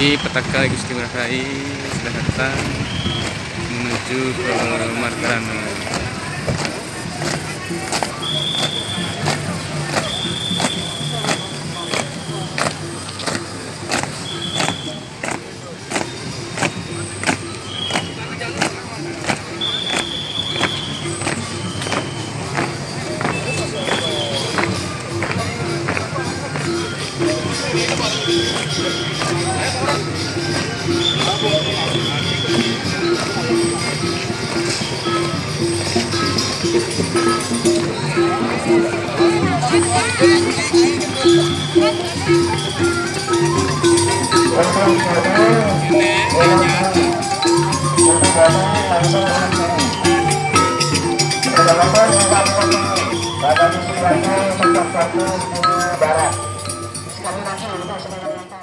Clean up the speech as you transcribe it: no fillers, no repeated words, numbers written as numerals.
Ini petaka Gusti Ngurah Rai sudah datang menuju ke Margarana. Barat. Sekali lagi kita sudah